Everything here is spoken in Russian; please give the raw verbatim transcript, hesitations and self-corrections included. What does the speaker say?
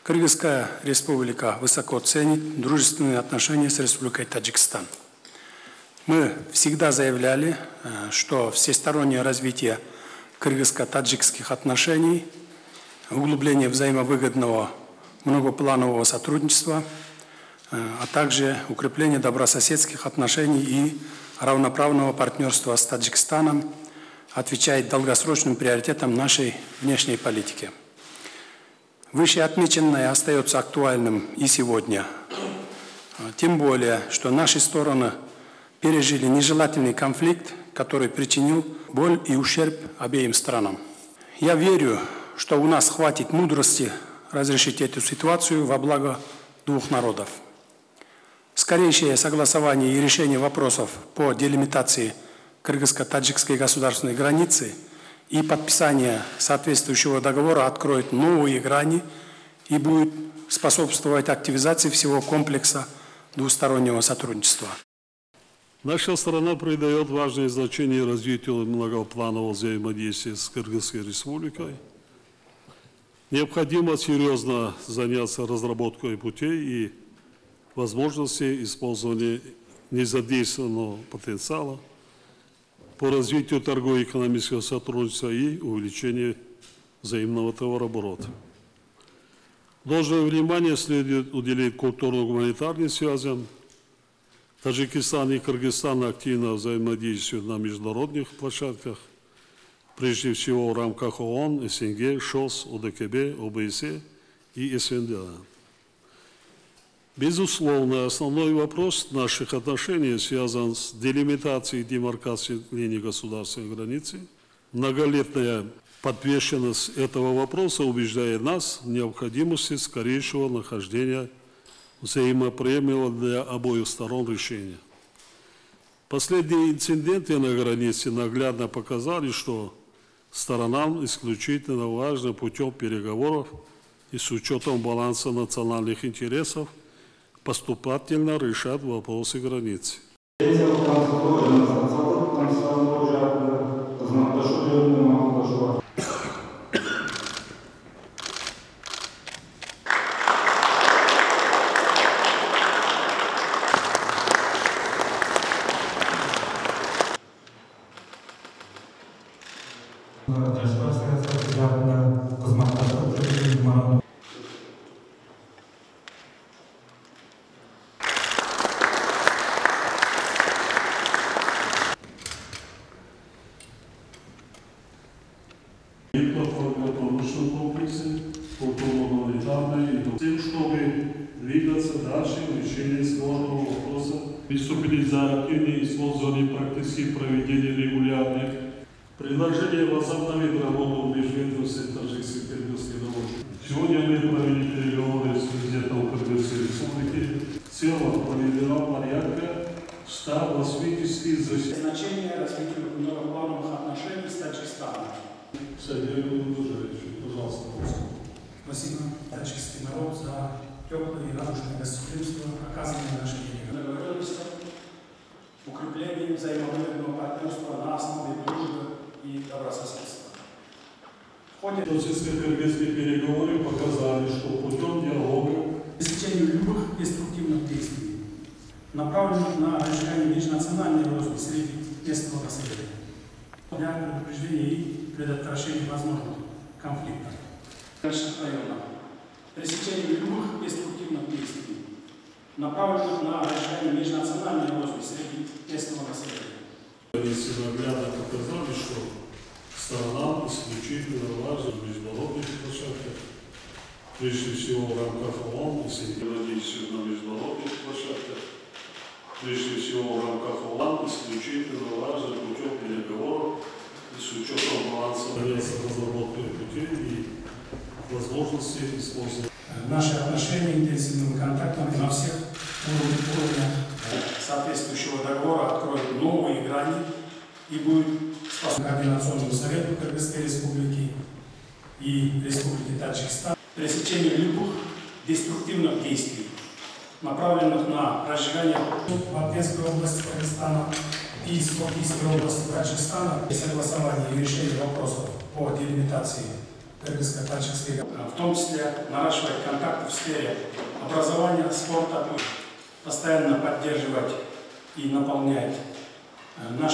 Кыргызская республика высоко ценит дружественные отношения с Республикой Таджикистан. Мы всегда заявляли, что всестороннее развитие кыргызско-таджикских отношений, углубление взаимовыгодного многопланового сотрудничества, а также укрепление добрососедских отношений и равноправного партнерства с Таджикистаном отвечает долгосрочным приоритетам нашей внешней политики. Вышеотмеченное остается актуальным и сегодня. Тем более, что наши стороны пережили нежелательный конфликт, который причинил боль и ущерб обеим странам. Я верю, что у нас хватит мудрости разрешить эту ситуацию во благо двух народов. Скорейшее согласование и решение вопросов по делимитации кыргызско-таджикской государственной границы и подписание соответствующего договора откроет новые грани и будет способствовать активизации всего комплекса двустороннего сотрудничества. Наша страна придает важное значение развитию многопланового взаимодействия с Кыргызской республикой. Необходимо серьезно заняться разработкой путей и возможностей использования незадействованного потенциала по развитию торгово-экономического сотрудничества и увеличению взаимного товарооборота. Должное внимание следует уделить культурно-гуманитарным связям. Таджикистан и Кыргызстан активно взаимодействуют на международных площадках, прежде всего в рамках ООН, СНГ, ШОС, ОДКБ, ОБСЕ и СНДА. Безусловно, основной вопрос наших отношений связан с делимитацией и демаркацией линии государственной границы. Многолетняя подвешенность этого вопроса убеждает нас в необходимости скорейшего нахождения взаимоприемлемого для обоих сторон решения. Последние инциденты на границе наглядно показали, что сторонам исключительно важно путем переговоров и с учетом баланса национальных интересов поступательно решать вопросы границы. Тем, чтобы двигаться дальше в решении сложного вопроса, выступили за активное использование практически проведения регулярных предложений возобновить работу межведомственной таджикской и кыргызской дороги. Сегодня мы провели переговоры с президентом Кыргызской республики в целом проведено порядка ста восьмидесяти заседаний. Значение развития многоплановых отношений с Таджикистаном. Пожалуйста. Спасибо, таджикский народ, за теплое и радужное гостеприимство, оказанное нашей делегации. Укрепление взаимовыгодного партнерства на основе дружбы и добрососедства. В ходе Российско-кыргызские переговоры показали, что путем диалога пресечению любых деструктивных действий, направленных на разжигание межнациональной розни среди местного населения, для предупреждения и предотвращения возможных конфликтов. Пресечение любых деструктивных действий, направленных на разжигание межнациональной розни среди местного населения. Если наглядно показали, что сторонам исключительно важно в международных площадках, прежде всего в рамках ООН, если надеюсь на международных площадках, прежде всего в рамках ООН, исключительно важно путем переговоров и с учетом баланса разработки путей и возможности использовать. Наши отношения интенсивным контактом на всех уровнях соответствующего договора откроют новые грани и будет способен Координационному совету Кыргызской республики и Республики Таджикистан пресечению любых деструктивных действий, направленных на разжигание в Алтайской области Кыргызстана и Скопийской области Таджикистана, и согласование и решение вопросов по делимитации в том числе наращивать контакты в сфере образования, спорта, постоянно поддерживать и наполнять наш